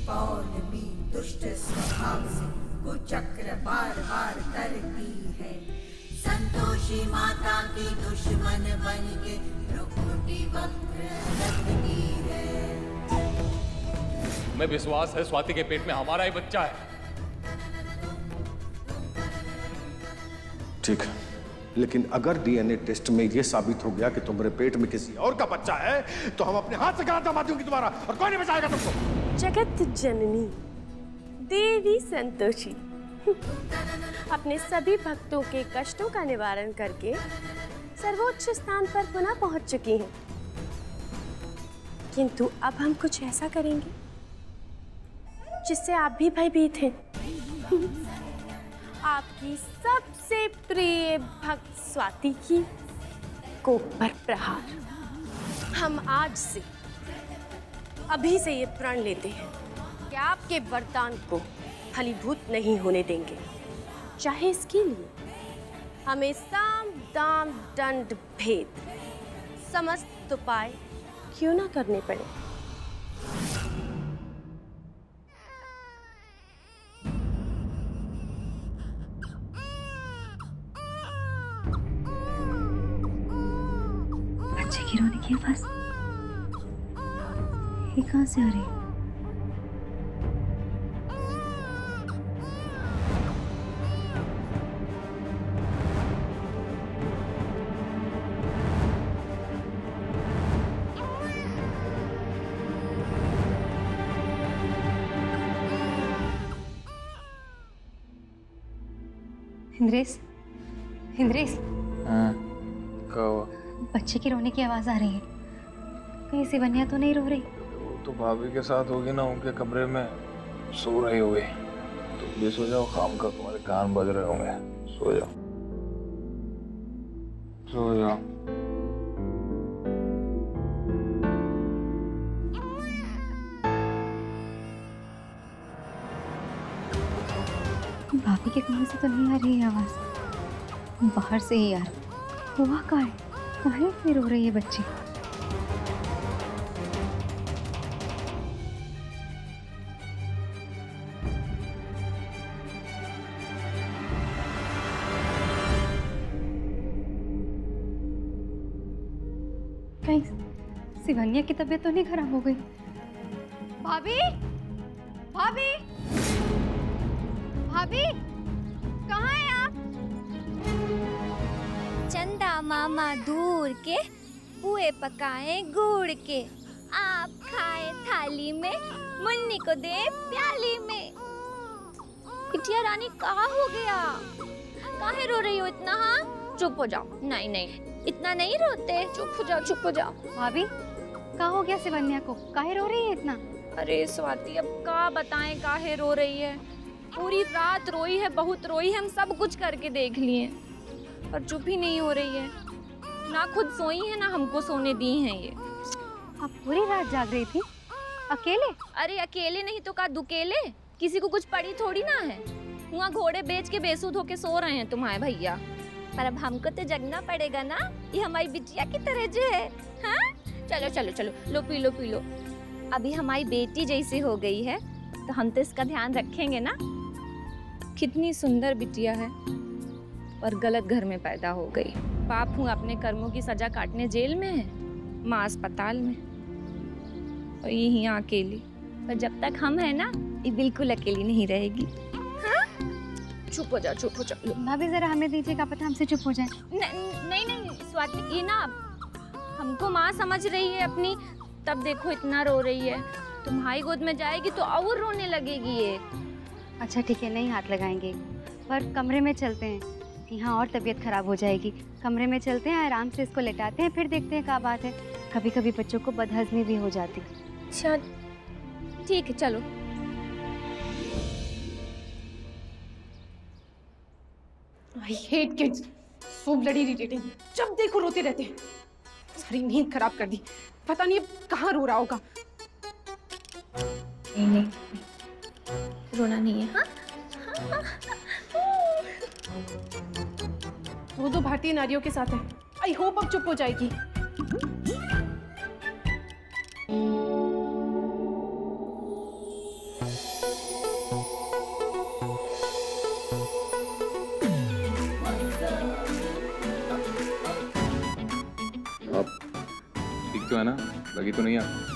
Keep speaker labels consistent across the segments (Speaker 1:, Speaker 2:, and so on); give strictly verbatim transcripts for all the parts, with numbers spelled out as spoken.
Speaker 1: पौलमी दुष्ट स्वभाव से कुचक्र बार बार करती है। संतोषी माता की दुश्मन बन के भ्रुकुटी वक्र रखती है।
Speaker 2: हमें विश्वास है स्वाति के पेट में हमारा ही बच्चा है।
Speaker 3: ठीक है, लेकिन अगर डीएनए टेस्ट में यह साबित हो गया कि तुम्हारे पेट में किसी और का बच्चा है तो हम अपने हाथ से गला दबा दूंगी तुम्हारा, और कोई नहीं बचाएगा तुमको।
Speaker 4: जगत जननी देवी संतोषी अपने सभी भक्तों के कष्टों का निवारण करके सर्वोच्च स्थान पर पुनः पहुंच चुकी हैं। किंतु अब हम कुछ ऐसा करेंगे जिससे आप भी भयभीत हैं। आपकी सबसे प्रिय भक्त स्वाति की कोप पर प्रहार। हम आज से अभी से ये प्रण लेते हैं कि आपके वरदान को फलीभूत नहीं होने देंगे, चाहे इसके लिए हमें साम दाम दंड भेद समस्त उपाय क्यों ना करने पड़े।
Speaker 5: बच्चे की रोने की आवाज ये कहां से आ रही है? इंद्रेश, इंद्रेश।
Speaker 6: हाँ, क्या हुआ?
Speaker 5: बच्चे की रोने की आवाज आ रही है। कहीं शिवन्या तो नहीं रो रही?
Speaker 6: वो तो भाभी के साथ होगी ना, उनके कमरे में सो रही होगी। तुम भी सो जाओ, काम का तुम्हारे कान बज रहे होंगे। सो जाओ, सो जाओ।
Speaker 5: भाभी के कमरे से तो नहीं आ रही है आवाज, बाहर से ही यार। हुआ क्या है? काहे फिर रो रही है बच्ची? कहीं शिवन्या की तबीयत तो नहीं खराब हो गई? भाभी, भाभी, भाभी, कहाँ हैं आप?
Speaker 7: चंदा मामा दूर के पुए पकाए गुड़ के, आप खाए थाली में, मुन्नी को दे प्याली में। बिटिया रानी कहाँ हो गया? काहे रो रही हो इतना? हाँ, चुप हो जाओ। नहीं नहीं, इतना नहीं रोते। चुप हो जाओ, चुप हो जाओ।
Speaker 5: भाभी, क्या हो गया शिवन्या को? काहे रो रही है इतना?
Speaker 7: अरे स्वाति, अब का बताएं काहे रो रही है। पूरी रात रोई है, बहुत रोई है। हम सब कुछ करके देख लिए पर चुप ही नहीं हो रही है। ना खुद सोई है ना हमको सोने दी हैं ये।
Speaker 5: आप पूरी रात जाग रही थी अकेले?
Speaker 7: अरे अकेले नहीं तो का दुकेले? किसी को कुछ पड़ी थोड़ी ना है। वहाँ घोड़े बेच के बेसुध होके सो रहे हैं तुम्हारे भैया, पर अब हमको तो जगना पड़ेगा ना। ये हमारी बिटिया की तरह जो है। हाँ, चलो चलो चलो, लो पी लो पी लो। अभी हमारी बेटी जैसी हो गई है तो हम तो इसका ध्यान रखेंगे ना। कितनी सुंदर बिटिया है पर गलत घर में पैदा हो गई। बाप हूँ अपने कर्मों की सजा काटने जेल में है, माँ अस्पताल में, और ये यहाँ अकेली। पर जब तक हम है ना, ये बिल्कुल अकेली नहीं रहेगी। हाँ? चुप हो जाओ, चुप हो जाओ।
Speaker 5: भाभी जरा हमें दीजिए, क्या पता हमसे चुप हो जाए।
Speaker 7: नहीं नहीं स्वाति, ये ना हमको माँ समझ रही है अपनी, तब देखो इतना रो रही है। तुम्हारी गोद में जाएगी तो और रोने लगेगी ये।
Speaker 5: अच्छा ठीक है, नहीं हाथ लगाएंगे, पर कमरे में चलते हैं। यहाँ और तबीयत खराब हो जाएगी। कमरे में चलते हैं, आराम से इसको लेटाते हैं, फिर देखते हैं क्या बात है। कभी कभी बच्चों को बदहजमी भी हो जाती।
Speaker 7: अच्छा ठीक है, चलो।
Speaker 8: I hate kids. So bloody irritating. जब देखो रोते रहते हैं। सारी नींद खराब कर दी। पता नहीं अब कहाँ रो रहा होगा।
Speaker 7: नहीं नहीं, रोना नहीं है। हाँ?
Speaker 8: वो तो भारतीय नारियों के साथ है। आई होप अब चुप हो जाएगी।
Speaker 6: तो है ना? लगी तो नहीं आपको?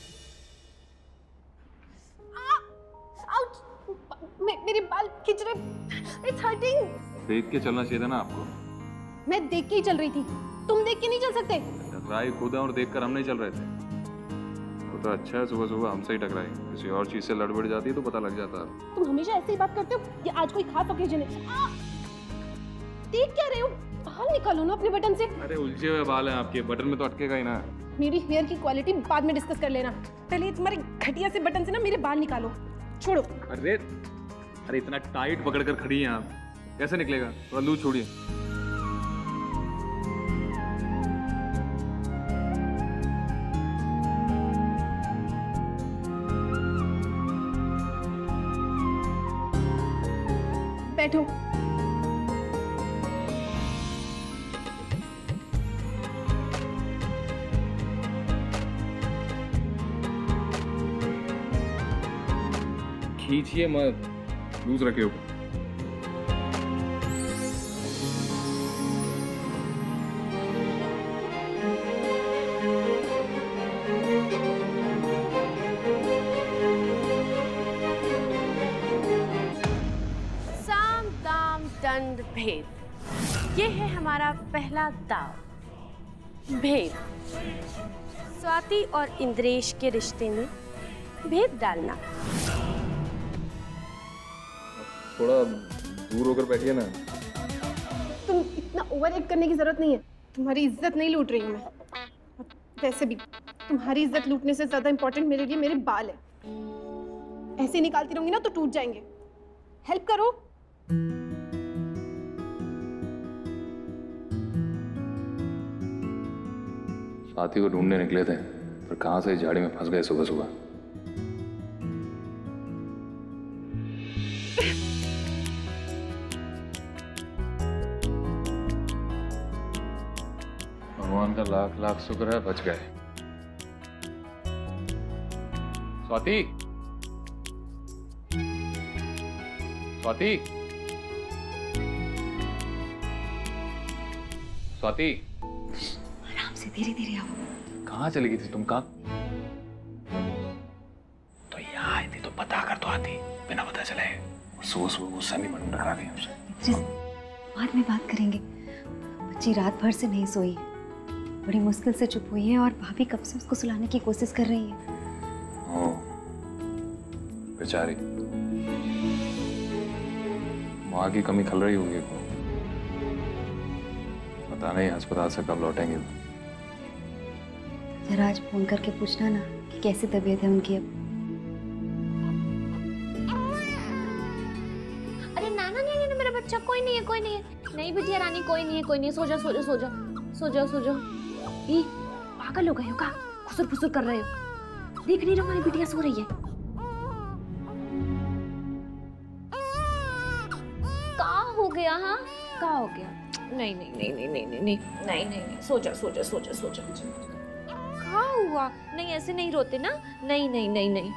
Speaker 8: मे, मेरे बाल खिंच रहे। It's hurting।
Speaker 6: देख के चलना चाहिए था ना आपको।
Speaker 8: मैं देख के ही चल रही थी, तुम देख के नहीं चल सकते।
Speaker 6: टकराई खुद है और देखकर हम नहीं चल रहे थे। वो तो अच्छा है सुबह सुबह हमसे ही टकराई, किसी और चीज से लड़बड़ जाती है तो पता लग जाता है।
Speaker 8: तुम हमेशा ऐसे ही बात करते हो, ये आज कोई खास ओकेजन है। आ! देख क्या रहे हो? बाल निकालो ना अपने बटन से।
Speaker 6: अरे उलझे हुए बाल हैं आपके, बटन में तो अटकेगा ही ना।
Speaker 8: मेरी हेयर की क्वालिटी बाद में डिस्कस कर लेना, पहले तुम्हारे घटिया से बटन से ना मेरे बाल निकालो। छोड़ो।
Speaker 6: अरे अरे इतना टाइट पकड़ कर खड़ी हैं आप, कैसे निकलेगा? थोड़ा लूज छोड़िए।
Speaker 8: बैठो।
Speaker 6: खींचिए मत, लूज रखे हो।
Speaker 4: साम दाम दंड भेद, ये है हमारा पहला दाव। भेद, स्वाति और इंद्रेश के रिश्ते में भेद डालना।
Speaker 6: थोड़ा दूर होकर बैठिए ना।
Speaker 8: तुम इतना ओवर एक्ट करने की जरूरत नहीं है, तुम्हारी इज्जत नहीं लूट रही हूँ मैं। वैसे भी तुम्हारी इज्जत लूटने से ज्यादा इंपॉर्टेंट मेरे लिए मेरे बाल है। ऐसे ही निकालती रहूंगी ना तो टूट जाएंगे। हेल्प करो।
Speaker 6: स्वाति को ढूंढने निकले थे, पर कहां से झाड़ी में फंस गए सुबह सुबह। भगवान का लाख लाख शुक्र है बच गए। स्वाति, स्वाति, स्वाति,
Speaker 5: आराम से, धीरे धीरे आओ।
Speaker 6: कहाँ चली गई थी तुम? कहाँ? तो यहाँ आई थी तो पता कर तो आती, बिना पता चले। सुबह सुबह गुस्सा नहीं मन टकरा गई हमसे।
Speaker 5: बाद में बात करेंगे। बच्ची रात भर से नहीं सोई, बड़ी मुश्किल से चुप हुई है और भाभी कब से उसको सुलाने की कोशिश कर रही है।
Speaker 6: ओ, बेचारी, माँ की कमी खल रही होगी। पता नहीं अस्पताल से कब लौटेंगे।
Speaker 5: जरा आज फोन करके पूछना ना कि कैसी तबीयत है उनकी अब।
Speaker 7: अरे ना ना नहीं, नहीं मेरा बच्चा कोई नहीं है, कोई नहीं है। नहीं बिटिया रानी, कोई नहीं है, कोई नहीं है। सो जा सो जा सो जा सो जा सो जा। ई पागल हो गए हो क्या? खुसुर फुसुर कर रहे हो? देख नहीं रहे हमारी बिटिया सो रही है। क्या हो गया? हाँ क्या हो गया? नहीं नहीं नहीं नहीं नहीं नहीं नहीं नहीं नहीं नहीं सो जा सो जा सो जा सो जा। क्या हुआ? नहीं ऐसे नहीं रोते ना। नहीं नहीं नहीं नहीं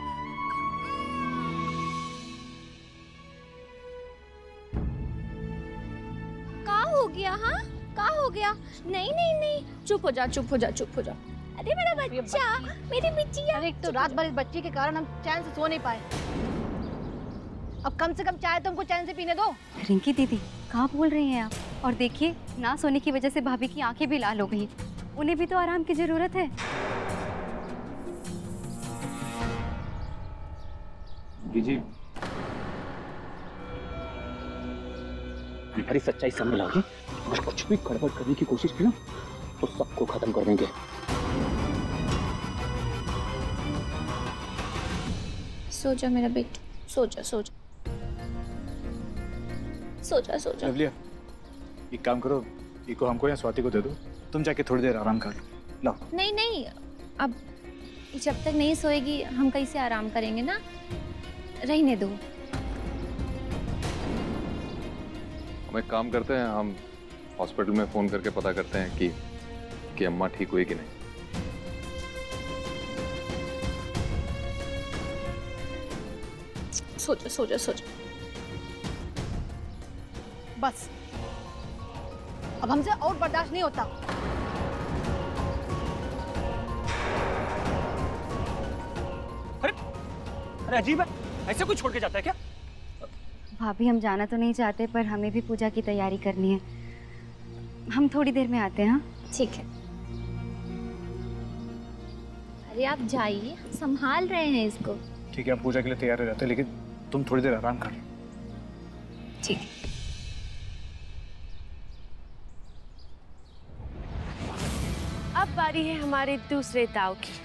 Speaker 7: क्या हो गया? हाँ क्या हो गया? नहीं नहीं नहीं चुप हो जा चुप हो जा चुप हो जा। अरे मेरा बच्चा, मेरी बिटिया।
Speaker 9: अरे एक तो रात भर इस बच्ची के कारण हम चैन से सो नहीं पाए। अब कम से कम चाय तो हमको चैन से पीने दो।
Speaker 5: रिंकी दीदी कहाँ बोल रही हैं आप? और देखिए ना सोने की वजह से भाभी की आंखें भी लाल हो गई, उन्हें भी तो आराम की जरूरत है।
Speaker 10: जी तुम्हारी सच्चाई सामने लाओगे, अगर कुछ भी गड़बड़ करने की कोशिश की ना तो सबको खत्म कर देंगे।
Speaker 7: सो जा मेरा बेटा, सो जा सो जा सो जा सो जा।
Speaker 10: लवलिया एक काम करो, इको हमको या स्वाति को दे दो, तुम जाके थोड़ी देर आराम कर लो। लो।
Speaker 7: नहीं नहीं अब जब तक नहीं सोएगी हम कैसे आराम करेंगे ना, रहने दो।
Speaker 6: हम एक काम करते हैं, हम हॉस्पिटल में फोन करके पता करते हैं कि कि अम्मा ठीक हुई कि नहीं।
Speaker 7: सो जा सो जा सो जा।
Speaker 9: बस अब हमसे और बर्दाश्त नहीं होता।
Speaker 11: अरे अजीब है, ऐसे कोई छोड़ के जाता है क्या?
Speaker 5: भाभी हम जाना तो नहीं चाहते, पर हमें भी पूजा की तैयारी करनी है। हम थोड़ी देर में आते हैं। हाँ
Speaker 7: ठीक है। अरे आप जाइए, संभाल रहे हैं इसको।
Speaker 10: ठीक है, हम पूजा के लिए तैयार हो जाते हैं, लेकिन तुम थोड़ी देर आराम कर लो।
Speaker 7: ठीक है।
Speaker 4: अब बारी है हमारे दूसरे दाव की।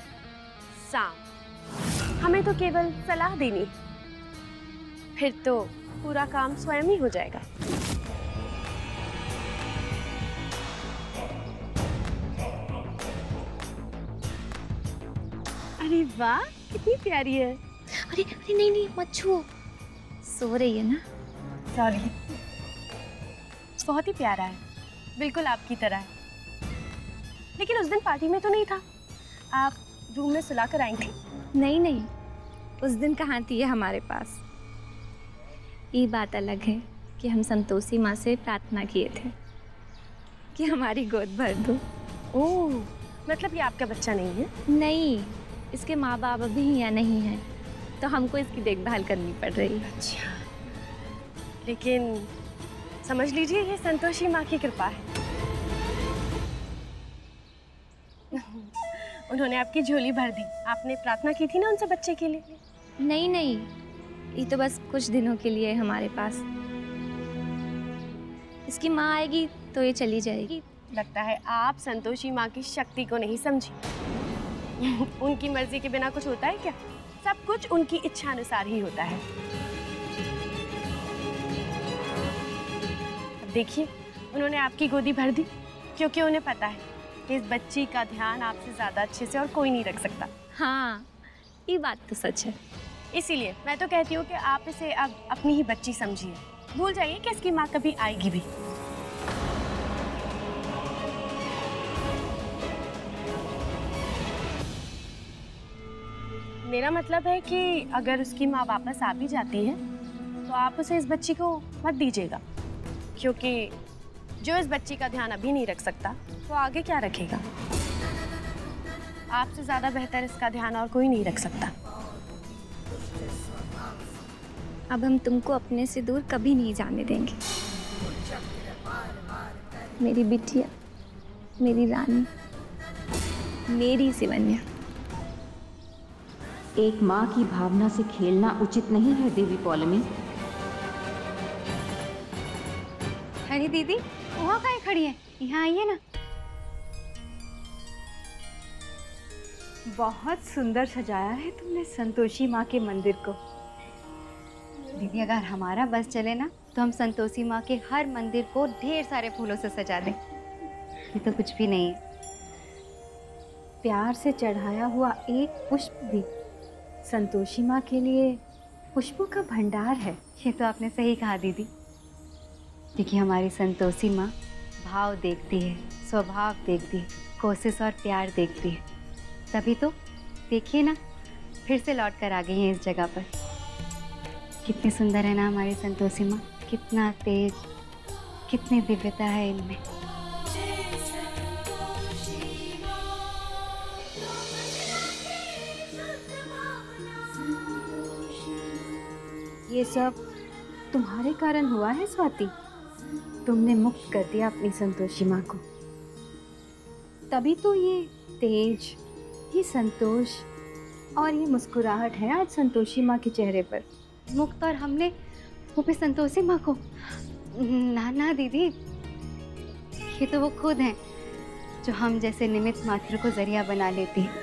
Speaker 4: साम हमें तो केवल सलाह देनी, फिर तो पूरा काम स्वयं ही हो जाएगा। अरे वाह, कितनी प्यारी है।
Speaker 7: अरे अरे नहीं नहीं मत छुओ, सो रही है ना।
Speaker 4: सॉरी। बहुत ही प्यारा है, बिल्कुल आपकी तरह है। लेकिन उस दिन पार्टी में तो नहीं था, आप रूम में सुला कर आई थी।
Speaker 7: नहीं नहीं, उस दिन कहाँ थी ये हमारे पास। ये बात अलग है कि हम संतोषी माँ से प्रार्थना किए थे कि हमारी गोद भर दो।
Speaker 4: ओह, मतलब ये आपका बच्चा नहीं है?
Speaker 7: नहीं, इसके माँ बाप अभी यहाँ नहीं हैं, तो हमको इसकी देखभाल करनी पड़ रही है।
Speaker 4: अच्छा, लेकिन समझ लीजिए ये संतोषी माँ की कृपा है। उन्होंने आपकी झोली भर दी। आपने प्रार्थना की थी ना उनसे बच्चे के लिए?
Speaker 7: नहीं नहीं, ये तो बस कुछ दिनों के लिए हमारे पास। इसकी माँ आएगी तो ये चली जाएगी।
Speaker 4: लगता है आप संतोषी माँ की शक्ति को नहीं समझी। उनकी मर्जी के बिना कुछ होता है क्या? सब कुछ उनकी इच्छा अनुसार ही होता है। अब देखिए, उन्होंने आपकी गोदी भर दी क्योंकि उन्हें पता है कि इस बच्ची का ध्यान आपसे ज्यादा अच्छे से और कोई नहीं रख सकता।
Speaker 7: हाँ, ये बात तो सच है।
Speaker 4: इसीलिए मैं तो कहती हूँ कि आप इसे अब अपनी ही बच्ची समझिए। भूल जाइए कि इसकी माँ कभी आएगी भी। मेरा मतलब है कि अगर उसकी माँ वापस आ भी जाती है तो आप उसे इस बच्ची को मत दीजिएगा, क्योंकि जो इस बच्ची का ध्यान अभी नहीं रख सकता वो आगे क्या रखेगा। आपसे ज्यादा बेहतर इसका ध्यान और कोई नहीं रख सकता।
Speaker 7: अब हम तुमको अपने से दूर कभी नहीं जाने देंगे, मेरी बिटिया, मेरी रानी, मेरी सिवन्या।
Speaker 12: एक माँ की भावना से खेलना उचित नहीं है देवी पौलमी।
Speaker 5: अरे दीदी, वहाँ कहीं खड़ी है? यहाँ आइए ना।
Speaker 13: बहुत सुंदर सजाया है तुमने संतोषी माँ के मंदिर को।
Speaker 5: दीदी, अगर हमारा बस चले ना तो हम संतोषी माँ के हर मंदिर को ढेर सारे फूलों से सजा दें। ये तो कुछ भी नहीं है।
Speaker 13: प्यार से चढ़ाया हुआ एक पुष्प भी संतोषी माँ के लिए पुष्पों का भंडार है।
Speaker 5: ये तो आपने सही कहा दीदी। देखिए, हमारी संतोषी माँ भाव देखती है, स्वभाव देखती है, कोशिश और प्यार देखती है। तभी तो देखिए ना, फिर से लौट कर आ गई हैं इस जगह पर। कितनी सुंदर है ना हमारी संतोषी माँ, कितना तेज, कितनी दिव्यता है इनमें।
Speaker 13: ये सब तुम्हारे कारण हुआ है स्वाति। तुमने मुक्त कर दिया अपनी संतोषी माँ को, तभी तो ये तेज, ये संतोष और ये मुस्कुराहट है आज संतोषी माँ के चेहरे पर।
Speaker 5: मुक्त और हमने वो भी संतोषी माँ को? ना ना दीदी, ये तो वो खुद हैं जो हम जैसे निमित्त मात्र को जरिया बना लेती हैं।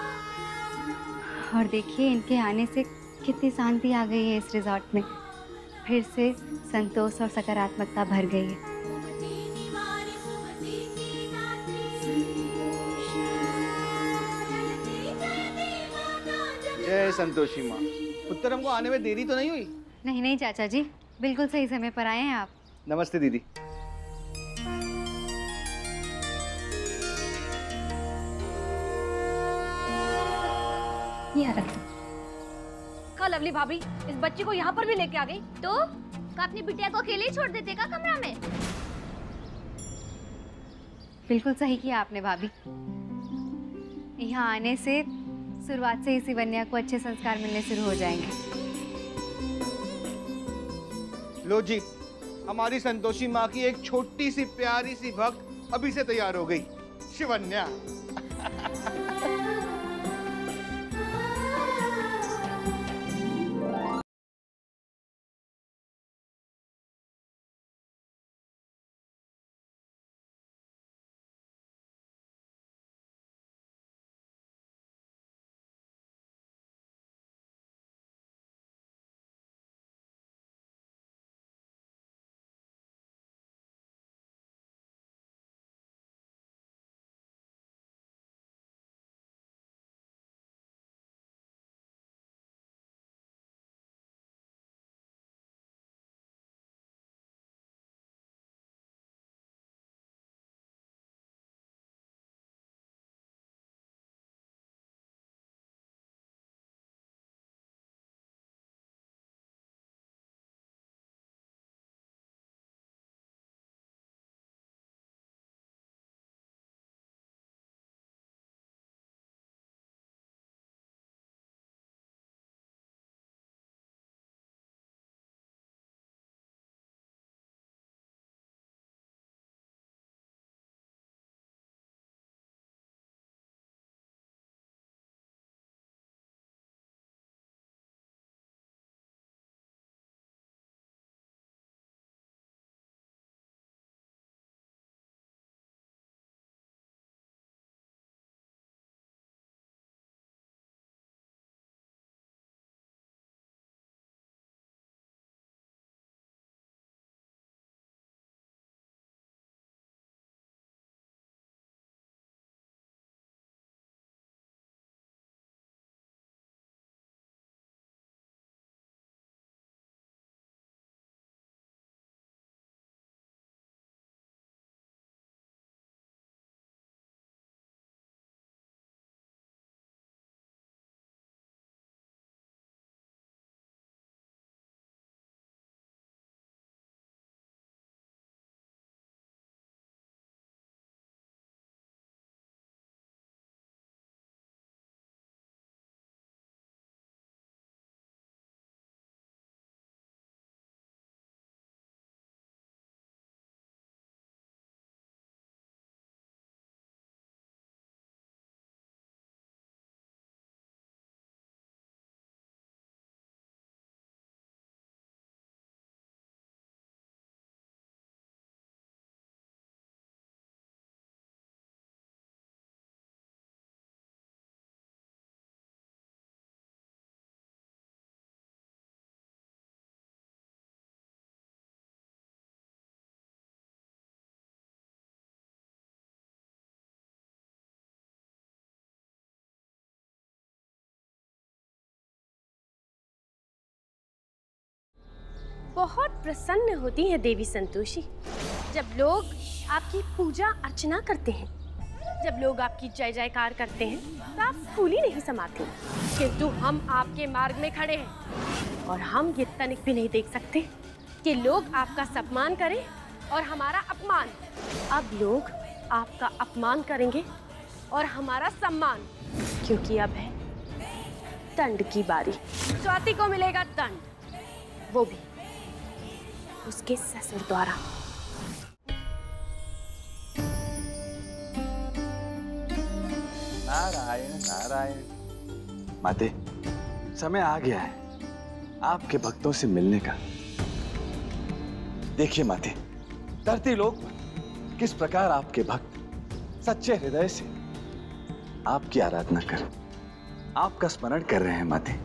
Speaker 5: और देखिए, इनके आने से कितनी शांति आ गई है इस रिजॉर्ट में। फिर से संतोष और सकारात्मकता भर गई है।
Speaker 14: जय संतोषी माँ। उत्तर हमको आने में देरी तो नहीं हुई?
Speaker 5: नहीं नहीं चाचा जी, बिल्कुल सही समय पर आए हैं आप।
Speaker 14: नमस्ते दीदी।
Speaker 7: ये रख।
Speaker 9: का लवली भाभी इस बच्ची को यहाँ पर भी लेके आ गई
Speaker 7: तो का अपनी बिटिया को अकेले ही छोड़ देते का कमरा में?
Speaker 5: बिल्कुल सही किया आपने भाभी। यहाँ आने से शुरुआत से ही शिवन्या को अच्छे संस्कार मिलने शुरू हो जाएंगे।
Speaker 14: लो जी, हमारी संतोषी माँ की एक छोटी सी प्यारी सी भक्त अभी से तैयार हो गई, शिवन्या।
Speaker 4: बहुत प्रसन्न होती हैं देवी संतोषी जब लोग आपकी पूजा अर्चना करते हैं, जब लोग आपकी जय जयकार करते हैं तो आप फूल ही नहीं समाते। किंतु हम आपके मार्ग में खड़े हैं और हम ये तनिक भी नहीं देख सकते कि लोग आपका सम्मान करें और हमारा अपमान। अब लोग आपका अपमान करेंगे और हमारा सम्मान, क्योंकि अब है दंड की बारी। स्वाति को मिलेगा दंड, वो भी उसके ससुर द्वारा।
Speaker 15: नारायण नारायण। माते, समय आ गया है आपके भक्तों से मिलने का। देखिए माते, धरती लोक किस प्रकार आपके भक्त सच्चे हृदय से आपकी आराधना कर, आपका स्मरण कर रहे हैं माते।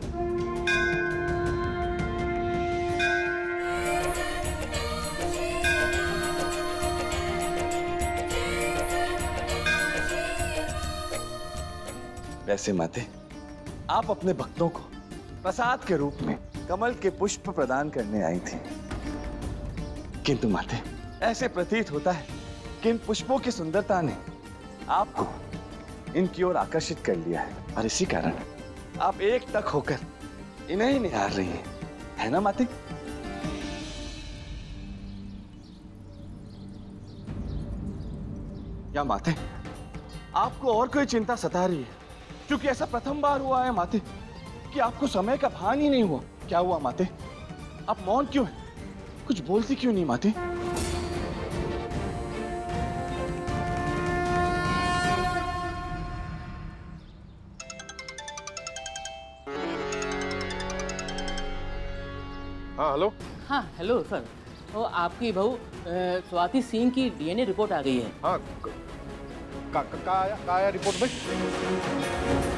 Speaker 15: वैसे माते, आप अपने भक्तों को प्रसाद के रूप में कमल के पुष्प प्रदान करने आई थी, किंतु माते ऐसे प्रतीत होता है कि इन पुष्पों की सुंदरता ने आपको इनकी ओर आकर्षित कर लिया है और इसी कारण आप एक टक होकर इन्हें ही निहार रही हैं, है ना माते? या माते, आपको और कोई चिंता सता रही है क्योंकि ऐसा प्रथम बार हुआ है माते कि आपको समय का भान ही नहीं हुआ। क्या हुआ माते? आप मौन क्यों हैं? कुछ बोलती क्यों नहीं माते?
Speaker 3: हाँ हेलो।
Speaker 16: हाँ हेलो सर, वो आपकी बहू अ, स्वाति सिंह की डीएनए रिपोर्ट आ गई है।
Speaker 3: हाँ का, का, का, का आया रिपोर्ट में?